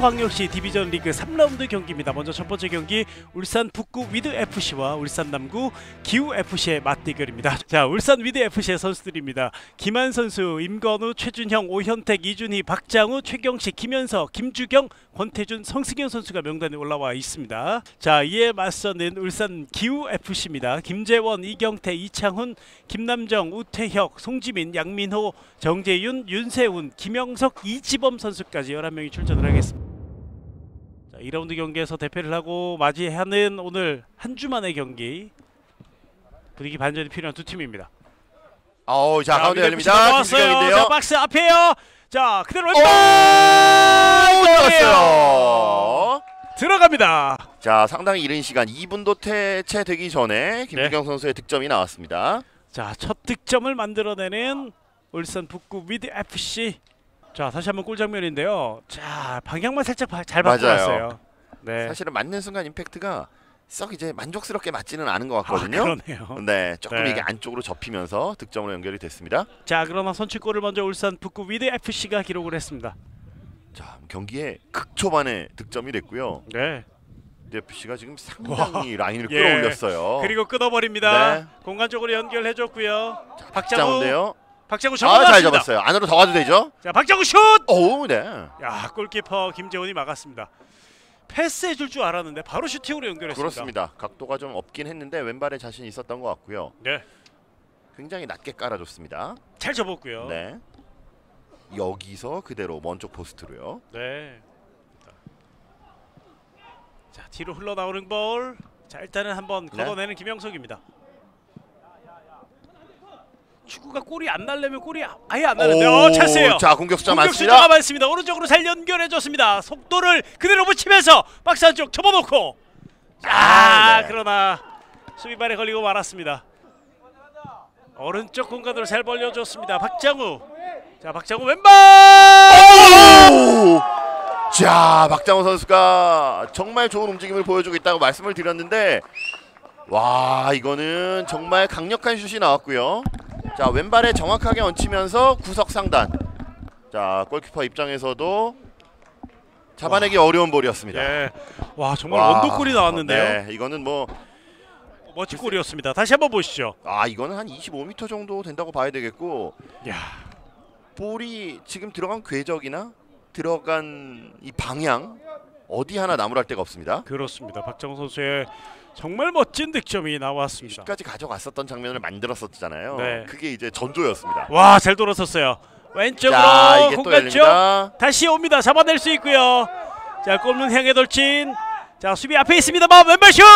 서울광역시 디비전 리그 3라운드 경기입니다. 먼저 첫 번째 경기 울산 북구 위드FC와 울산 남구 기우FC의 맞대결입니다. 자, 울산 위드FC의 선수들입니다. 김한 선수, 임건우, 최준형, 오현택, 이준희, 박장우, 최경식, 김현석, 김주경, 권태준, 성승현 선수가 명단에 올라와 있습니다. 자, 이에 맞서는 울산 기우FC입니다. 김재원, 이경태, 이창훈, 김남정, 우태혁, 송지민, 양민호, 정재윤, 윤세훈, 김영석, 이지범 선수까지 11명이 출전을 하겠습니다. 자, 2라운드 경기에서 대패를 하고 맞이하는 오늘 한 주 만의 경기, 분위기 반전이 필요한 두 팀입니다. 자, 가운데 열립니다. 김주경인데요. 자, 박스 앞에요. 자, 그대로 왼발 들어갔어요. 들어갑니다. 자, 상당히 이른 시간 2분도 채 되기 전에 김주경 선수의 득점이 나왔습니다. 자, 첫 득점을 만들어내는 울산 북구 위드FC. 자, 다시 한번 골 장면인데요. 자, 방향만 살짝 잘 바꿔놨어요. 네. 사실은 맞는 순간 임팩트가 썩 이제 만족스럽게 맞지는 않은 것 같거든요. 그러네요. 네, 조금 네. 이게 안쪽으로 접히면서 득점으로 연결이 됐습니다. 자, 그러나 선취골을 먼저 울산 북구 위드FC가 기록을 했습니다. 자, 경기에 극초반에 득점이 됐고요. 네. 위드FC가 지금 상당히 라인을 끌어올렸어요. 그리고 끊어버립니다. 네. 공간적으로 연결해줬고요. 박장우인데요. 박장우 정확 잘 잡았어요. 안으로 더 가도 되죠? 자, 박장우 슛! 오, 네. 야, 골키퍼 김재원이 막았습니다. 패스해줄 줄 알았는데 바로 슈팅으로 연결했습니다. 그렇습니다. 각도가 좀 없긴 했는데 왼발에 자신 있었던 것 같고요. 네. 굉장히 낮게 깔아줬습니다. 잘 접었고요. 네. 여기서 그대로 먼쪽 포스트로요. 네. 자, 뒤로 흘러나오는 볼. 자, 일단은 한번 걷어내는 김영석입니다. 축구가 골이 안 날려면 골이 아예 안 나는데 찬스예요. 자, 공격수가 많습니다. 많습니다. 오른쪽으로 잘 연결해줬습니다. 속도를 그대로 붙이면서 박스 안쪽 접어놓고 네. 그러나 수비발에 걸리고 말았습니다. 오른쪽 공간으로 잘 벌려줬습니다. 박장우. 자, 박장우 왼발. 자, 박장우 선수가 정말 좋은 움직임을 보여주고 있다고 말씀을 드렸는데, 와, 이거는 정말 강력한 슛이 나왔고요. 자, 왼발에 정확하게 얹히면서 구석 상단. 자, 골키퍼 입장에서도 잡아내기 어려운 볼이었습니다. 네. 와, 정말 원더골이 나왔는데요. 네, 이거는 뭐 멋진 골이었습니다. 다시 한번 보시죠. 이거는 한 25m 정도 된다고 봐야 되겠고, 야, 볼이 지금 들어간 궤적이나 들어간 이 방향 어디 하나 나무랄 데가 없습니다. 그렇습니다. 박정우 선수의 정말 멋진 득점이 나왔습니다. 슛까지 가져갔었던 장면을 만들었었잖아요. 네. 그게 이제 전조였습니다. 와, 잘 돌아섰어요. 왼쪽으로 이게 공간 쪽 다시 옵니다. 잡아낼 수 있고요. 자, 골문 향해 돌진. 자, 수비 앞에 있습니다만 왼발 슛!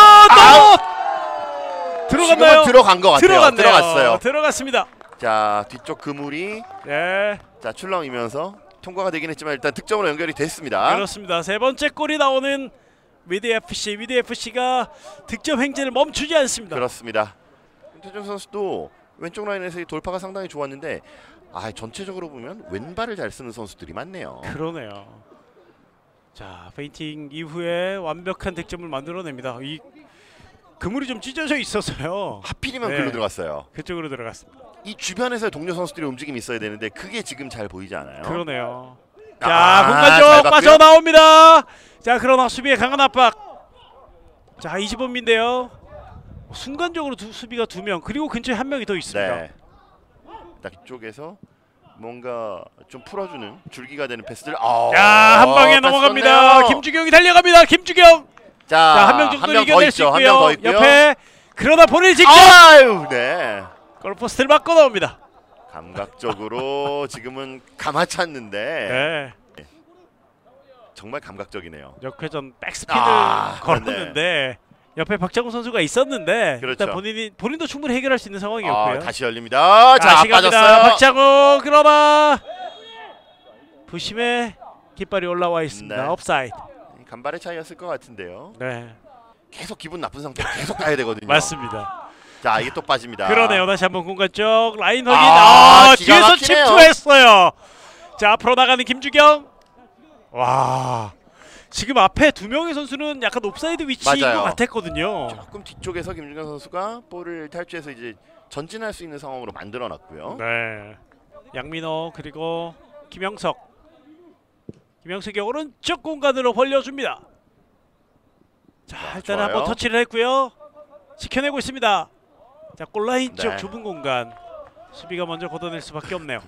들어갔나요? 들어간 것 같아요. 들어갔어요. 들어갔습니다. 자, 뒤쪽 그물이 자, 출렁이면서 통과가 되긴 했지만 일단 득점으로 연결이 됐습니다. 그렇습니다. 세 번째 골이 나오는 위드FC가 득점 행진을 멈추지 않습니다. 그렇습니다. 태준 선수도 왼쪽 라인에서의 돌파가 상당히 좋았는데, 전체적으로 보면 왼발을 잘 쓰는 선수들이 많네요. 그러네요. 자, 페인팅 이후에 완벽한 득점을 만들어냅니다. 이 그물이 좀 찢어져 있어서요. 하필이면 글로 들어갔어요. 그쪽으로 들어갔습니다. 이 주변에서 동료 선수들의 움직임이 있어야 되는데 그게 지금 잘 보이지 않아요. 그러네요. 자, 공간쪽 빠져나옵니다. 자, 그러나 수비의 강한 압박. 자, 이지범인데요. 순간적으로 수비가 2명, 그리고 근처에 1명이 더 있습니다. 네. 딱 이쪽에서 뭔가 좀 풀어주는 줄기가 되는 패스들. 한 방에 넘어갑니다. 좋네요. 김주경이 달려갑니다. 김주경. 자, 한 명 정도 이겨낼 수 있고요. 더 있고요. 옆에 그러나 본인이 직접 네. 골포스트를 맞고 나옵니다. 감각적으로 지금은 감아찼는데 정말 감각적이네요. 역회전 백스피드 걸었는데 옆에 박장우 선수가 있었는데 그렇죠. 일단 본인도 충분히 해결할 수 있는 상황이었고요. 다시 열립니다. 자, 빠졌어요. 박장우, 그러나 부심에 깃발이 올라와 있습니다. 업사이드. 간발의 차이였을 것 같은데요. 네. 계속 기분 나쁜 상태로 계속 가야 되거든요. 맞습니다. 자, 이게 또 빠집니다. 그러네요. 다시 한번 공간 쪽 라인 확인. 뒤에서 막히네요. 침투했어요. 자, 앞으로 나가는 김주경. 와, 지금 앞에 2명의 선수는 약간 옵사이드 위치인 것 같았거든요. 조금 뒤쪽에서 김주경 선수가 볼을 탈취해서 이제 전진할 수 있는 상황으로 만들어놨고요. 네. 양민호 그리고 김영석. 김영석이 오른쪽 공간으로 벌려줍니다. 자, 일단 좋아요. 한번 터치를 했고요. 지켜내고 있습니다. 자, 골라인 쪽 네. 좁은 공간. 수비가 먼저 걷어낼 수밖에 없네요.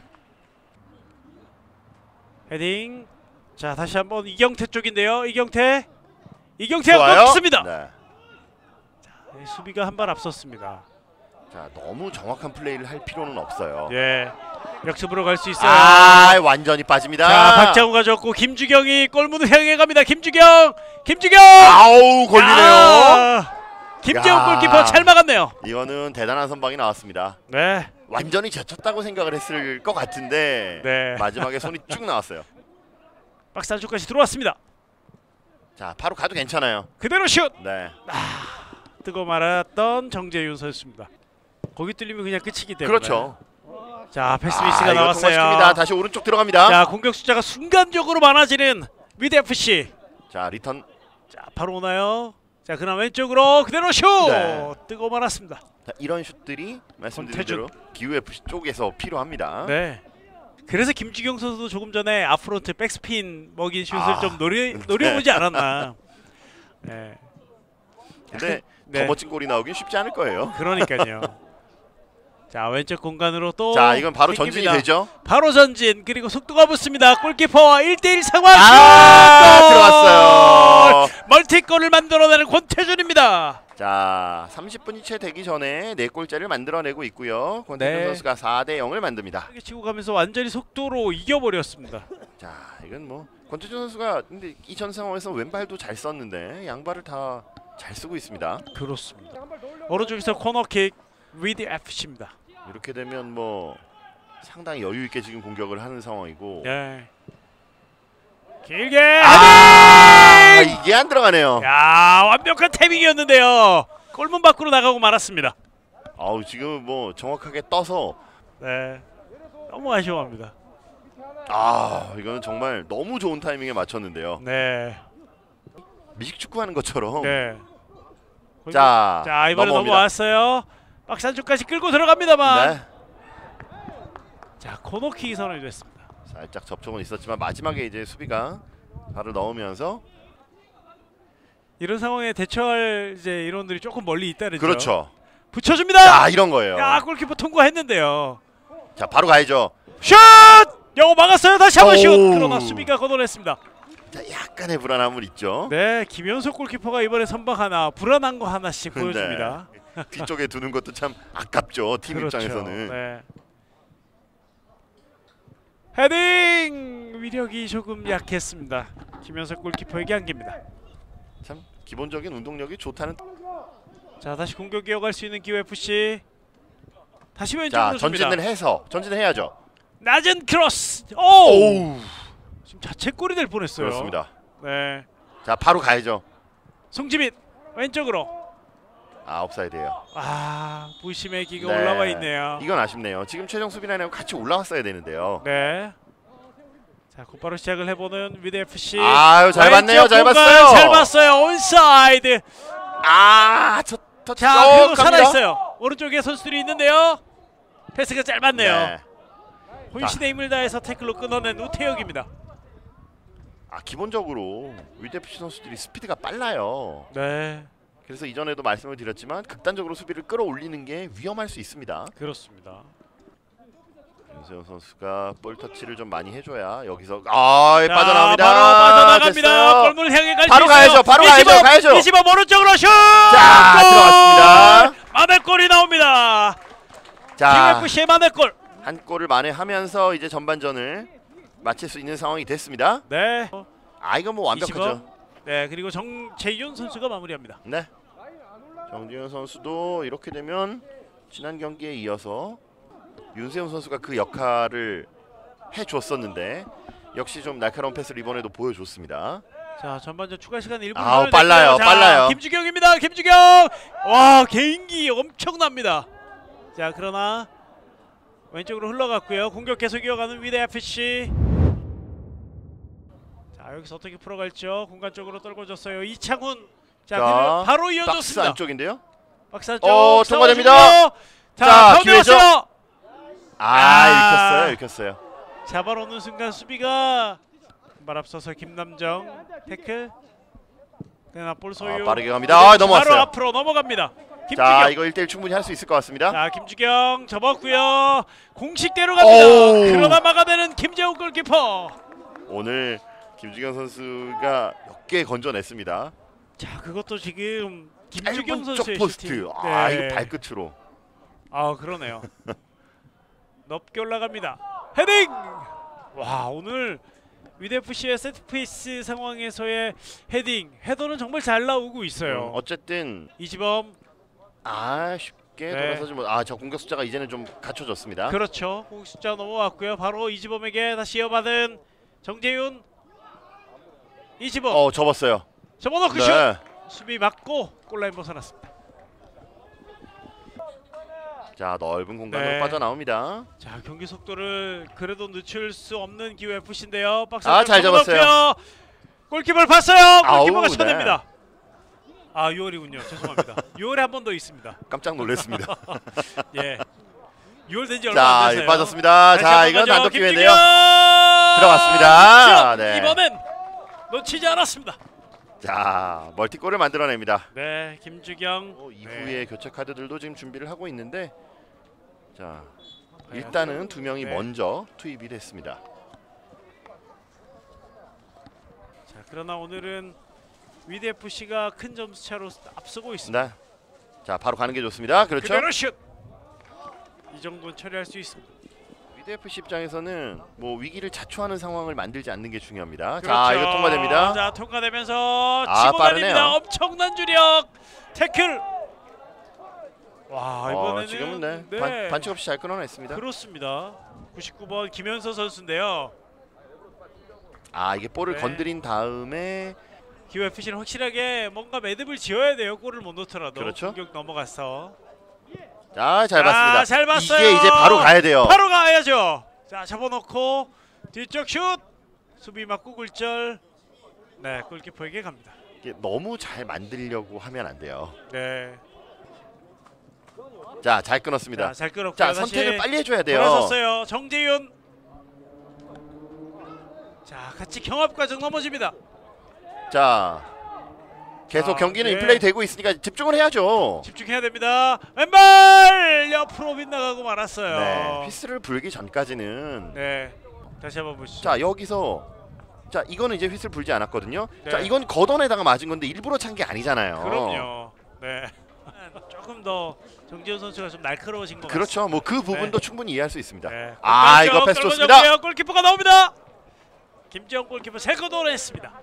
헤딩. 자, 다시 한번 이경태 쪽인데요. 이경태가 좋아요. 먹습니다. 네. 네, 수비가 한 발 앞섰습니다. 자, 너무 정확한 플레이를 할 필요는 없어요. 예, 역습으로 갈 수 있어요. 아, 완전히 빠집니다. 자, 박장우가 줬고 김주경이 골문을 향해 갑니다. 김주경. 아우, 걸리네요. 야, 김재훈 야. 골키퍼 잘 막았네요. 이거는 대단한 선방이 나왔습니다. 네, 완전히 제쳤다고 생각을 했을 것 같은데 네. 마지막에 손이 쭉 나왔어요. 박스 안쪽까지 들어왔습니다. 자, 바로 가도 괜찮아요. 그대로 슛. 네. 뜨고 말았던 정재윤 선수입니다. 거기 뚫리면 그냥 끝이기 때문에. 그렇죠. 자, 패스 미스가 이거 나왔어요. 통과시킵니다. 다시 오른쪽 들어갑니다. 자, 공격 숫자가 순간적으로 많아지는 위드 FC. 자, 리턴. 자, 바로 오나요? 자, 그럼 왼쪽으로 그대로 슛. 네. 뜨고 말았습니다. 자, 이런 슛들이 말씀드린 권태준. 대로 기우 FC 쪽에서 필요합니다. 네. 그래서 김주경 선수도 조금 전에 앞프론트 백스핀 먹인 슛을 아, 좀 노려보지 않았나. 네. 근데 네. 더 멋진 골이 나오긴 쉽지 않을 거예요. 그러니까요. 자, 왼쪽 공간으로 또 자, 이건 바로 전진이 땡깁니다. 되죠. 바로 전진. 그리고 속도가 붙습니다. 골키퍼와 1대1 상황. 들어갔어요. 멀티골을 만들어내는 권태준입니다. 자, 30분이 채 되기 전에 4골째를 만들어내고 있고요. 권태준 네. 선수가 4대 0을 만듭니다. 이렇게 치고 가면서 완전히 속도로 이겨버렸습니다. 자, 이건 뭐 권태준 선수가 근데 이전 상황에서 왼발도 잘 썼는데 양발을 다 잘 쓰고 있습니다. 그렇습니다. 오른쪽에서 코너킥 위드 FC입니다. 이렇게 되면 뭐 상당히 여유 있게 지금 공격을 하는 상황이고. 네. 길게 아, 헤딩! 이게 안 들어가네요. 야, 완벽한 타이밍이었는데요. 골문 밖으로 나가고 말았습니다. 아우, 지금 뭐 정확하게 떠서 네. 너무 아쉬워합니다. 아, 이거는 정말 너무 좋은 타이밍에 맞췄는데요. 네. 미식 축구하는 것처럼. 네. 자, 자, 이번에 넘어옵니다. 넘어왔어요. 박스 안쪽까지 끌고 들어갑니다만. 네. 자, 코너킥이 선언이 됐습니다. 살짝 접촉은 있었지만 마지막에 이제 수비가 발을 넣으면서 이런 상황에 대처할 이제 인원들이 조금 멀리 있다는 점. 그렇죠. 붙여줍니다. 자, 이런 거예요. 야, 골키퍼 통과했는데요. 자, 바로 가야죠. 슛! 영어 막았어요. 다시 한번 슛. 오우. 그러나 수비가 걷어냈습니다. 자, 약간의 불안함은 있죠. 네, 김현석 골키퍼가 이번에 선방 하나, 불안한 거 하나씩 보여줍니다. 뒤쪽에 두는 것도 참 아깝죠. 팀 그렇죠. 입장에서는. 네. 헤딩! 위력이 조금 약했습니다. 김현석 골키퍼에게 안깁니다. 참 기본적인 운동력이 좋다는. 자, 다시 공격 이어갈 수 있는 기호 FC. 다시 자, 왼쪽으로 줍니다. 전진을 해서 전진을 해야죠. 낮은 크로스. 오! 오우. 지금 자책골이 될 뻔했어요. 그렇습니다. 네. 자, 바로 가야죠. 송지민 왼쪽으로. 아, 옵사이드예요. 아, 부심의 기가 네. 올라와 있네요. 이건 아쉽네요. 지금 최종 수비라인하고 같이 올라왔어야 되는데요. 네. 자, 곧바로 시작을 해보는 위드 FC. 아유, 잘 봤네요. 잘 봤어요. 잘 봤어요. 온사이드. 아, 저 자, 그리고 살아있어요. 오른쪽에 선수들이 있는데요. 패스가 짧았네요. 네. 혼신의 힘을 다해서 태클로 끊어낸 우태혁입니다. 아, 기본적으로 위대FC 선수들이 스피드가 빨라요. 네, 그래서 이전에도 말씀을 드렸지만 극단적으로 수비를 끌어올리는 게 위험할 수 있습니다. 그렇습니다. 윤세훈 선수가 볼 터치를 좀 많이 해줘야 여기서 자, 빠져나옵니다. 바로 빠져나갑니다. 됐어요. 골문을 향해 갈 수 바로 있어요. 가야죠. 바로 가야죠. 25 오른쪽으로 슛! 자, 골! 들어갔습니다. 만회골이 나옵니다. 자, KFC의 만회골. 한 골을 만회하면서 이제 전반전을 마칠 수 있는 상황이 됐습니다. 네. 아, 이건 뭐 완벽하죠. 네, 그리고 정재윤 선수가 마무리합니다. 네. 정지현 선수도 이렇게 되면 지난 경기에 이어서 윤세훈 선수가 그 역할을 해줬었는데 역시 좀 날카로운 패스를 이번에도 보여줬습니다. 자, 전반전 추가 시간 1분. 아우, 빨라요. 자, 빨라요. 김주경입니다. 김주경. 와, 개인기 엄청납니다. 자, 그러나 왼쪽으로 흘러갔고요. 공격 계속 이어가는 위드 FC. 자, 여기서 어떻게 풀어갈죠? 공간 쪽으로 떨궈줬어요. 이창훈. 자, 그리고 바로 박스 이어졌습니다. 안쪽인데요. 박스 안쪽. 통과됩니다. 자, 기회죠. 변호했어요. 아, 읽혔어요. 잡아놓는 순간 수비가 발 앞서서 김남정 태클. 그러나 볼 소유. 빠르게 갑니다. 넘어왔어요. 바로 앞으로 넘어갑니다. 김주경. 자, 이거 1대1 충분히 할 수 있을 것 같습니다. 자, 김주경 접었고요. 공식대로 갑니다. 오우. 그러나 막아내는 김재훈 골키퍼. 오늘 김주경 선수가 몇 개 건져냈습니다. 자, 그것도 지금 김주경 짧은 선수의 쪽 포스트. 슈팅. 아, 네. 이거 발끝으로. 아, 그러네요. 높게 올라갑니다. 헤딩. 와, 오늘 위드FC의 세트피스 상황에서의 헤더는 정말 잘 나오고 있어요. 어쨌든 이지범. 쉽게 네. 돌아서지 못. 저 공격 숫자가 이제는 좀 갖춰졌습니다. 그렇죠. 공격 숫자 넘어왔고요. 바로 이지범에게 다시 이어받은 정재윤. 이지범. 접었어요. 접어놓고 슛. 네. 수비 맞고 골라인 벗어났습니다. 자, 넓은 공간으로 네. 빠져나옵니다. 자, 경기 속도를 그래도 늦출 수 없는 기후 FC인데요. 박스 잘 잡았어요. 골키퍼를 봤어요. 골키퍼가 아우, 쳐냅니다. 6월이군요. 죄송합니다. 6월에 한 번 더 있습니다. 깜짝 놀랐습니다. 예. 6월 된지 얼마 안 자, 돼서요. 빠졌습니다. 자, 이건 가죠. 단독 기회인데요. 김주경! 들어갔습니다. 네. 이번엔 놓치지 않았습니다. 자, 멀티골을 만들어냅니다. 네, 김주경. 이후에 교체 카드들도 지금 준비를 하고 있는데, 자, 네. 일단은 두 명이 네. 먼저 투입이 됐습니다. 자, 그러나 오늘은 위드 FC가 큰 점수 차로 앞서고 있습니다. 네. 자, 바로 가는 게 좋습니다. 그렇죠? 그대로 슛. 이 정도는 처리할 수 있습니다. 위드 FC 입장에서는 뭐 위기를 자초하는 상황을 만들지 않는 게 중요합니다. 그렇죠. 자, 이거 통과됩니다. 자, 통과되면서 치고 빠르네요. 다닙니다. 엄청난 주력 태클. 와, 이번에는 지금은 네. 반칙 없이 잘 끊어냈습니다. 그렇습니다. 99번 김현서 선수인데요. 이게 볼을 네. 건드린 다음에 기호 FC는 확실하게 뭔가 매듭을 지어야 돼요. 골을 못 넣더라도. 그렇죠. 공격 넘어가서. 잘 봤습니다. 잘 봤어요. 이게 이제 바로 가야 돼요. 바로 가야죠. 자, 접어놓고 뒤쪽 슛. 수비 맞고 굴절. 네, 골키퍼에게 갑니다. 이게 너무 잘 만들려고 하면 안 돼요. 네. 자, 잘 끊었습니다. 자, 잘 끌었고요. 자, 다시 선택을 빨리 해줘야 돼요. 돌아섰어요. 정재윤. 자, 같이 경합 과정 넘어집니다. 자, 계속 경기는 네. 인플레이 되고 있으니까 집중을 해야죠. 집중해야 됩니다. 왼발 옆으로 빗나가고 말았어요. 네, 휘슬을 불기 전까지는 네, 다시 한번 보시죠. 자, 여기서 자, 이거는 이제 휘슬 불지 않았거든요. 네. 자, 이건 걷어내다가 맞은 건데 일부러 찬 게 아니잖아요. 그럼요. 네. 조금 더 정지훈 선수가 좀 날카로워진 것 그렇죠. 뭐 그 부분도 네. 충분히 이해할 수 있습니다. 같습니다. 이거 패스 좋습니다. 골키퍼가 나옵니다. 김지영 골키퍼 세 거 도려냈습니다.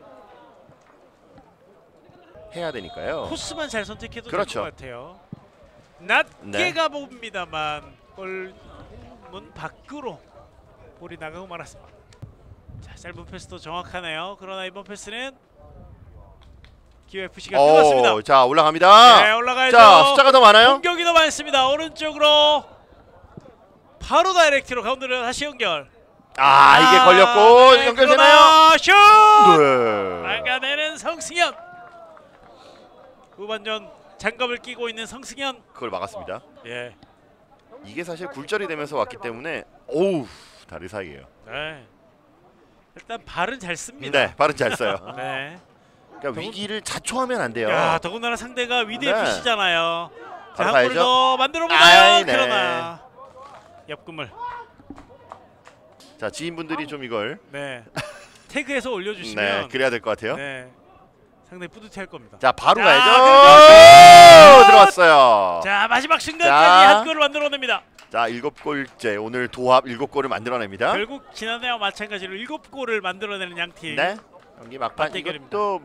해야 되니까요. 코스만 잘 선택해도 그렇죠. 될 것 같아요. 낮게 네. 가봅니다만 골문 밖으로 볼이 나가고 말았습니다. 자, 짧은 패스도 정확하네요. 그러나 이번 패스는 기호 FC가 끊었습니다. 자, 올라갑니다. 네, 올라가야죠. 자, 숫자가 더 많아요. 공격이 더 많습니다. 오른쪽으로 바로 다이렉트로 가운데로 다시 연결. 이게 걸렸고 네, 연결되나요? 슛! 네. 막아내는 성승현. 후반전 장갑을 끼고 있는 성승현. 그걸 막았습니다. 예. 이게 사실 굴절이 되면서 왔기 때문에 오우, 다리 사이에요. 네. 일단 발은 잘 씁니다. 네, 발은 잘 써요. 네. 그러니까 위기를 자초하면 안 돼요. 야, 더군다나 상대가 위드 네. FC잖아요. 자, 바로 한 가야죠. 골 더 만들어 보나요? 네. 그러나 옆금을. 자, 지인분들이 좀 이걸 네. 태그해서 올려주시면. 네, 그래야 될 것 같아요. 네. 상당히 뿌듯해할 겁니다. 자, 바로 자, 가야죠. 들어왔어요. 자, 마지막 순간까지 자. 한 골을 만들어냅니다. 자, 7골째 오늘 도합 7골을 만들어냅니다. 결국 지난해와 마찬가지로 7골을 만들어내는 양팀. 네, 경기 막판 맞대결입니다. 이것도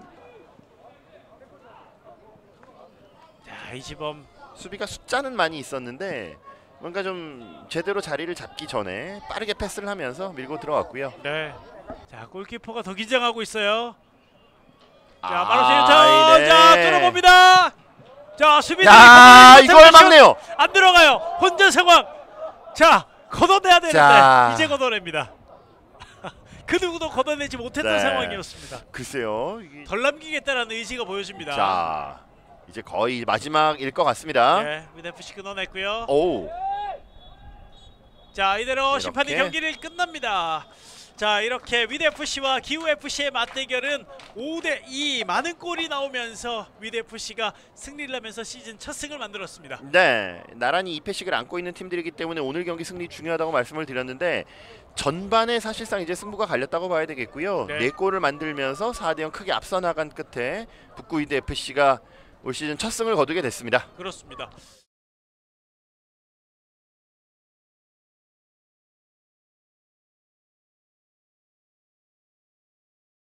자, 이지범. 수비가 숫자는 많이 있었는데 뭔가 좀 제대로 자리를 잡기 전에 빠르게 패스를 하면서 밀고 들어왔고요. 네. 자, 골키퍼가 더 긴장하고 있어요. 자, 아, 마르세유터. 네. 자, 뚫어봅니다. 자, 수비들이 야, 이걸 슛! 막네요. 안 들어가요. 혼전 상황. 자, 걷어내야 되는데 자. 이제 걷어냅니다. 그 누구도 걷어내지 못했던 네. 상황이었습니다. 글쎄요. 이게... 덜 남기겠다라는 의지가 보여집니다. 자, 이제 거의 마지막일 것 같습니다. 네, 위드FC 끊어냈고요. 오, 자, 이대로 이렇게. 심판이 경기를 끝납니다. 자, 이렇게 위드 FC와 기우 FC의 맞대결은 5대2 많은 골이 나오면서 위드 FC가 승리를 하면서 시즌 첫 승을 만들었습니다. 네, 나란히 2패씩을 안고 있는 팀들이기 때문에 오늘 경기 승리 중요하다고 말씀을 드렸는데 전반에 사실상 이제 승부가 갈렸다고 봐야 되겠고요. 네. 4골을 만들면서 4대0 크게 앞서 나간 끝에 북구 위드 FC가 올 시즌 첫 승을 거두게 됐습니다. 그렇습니다.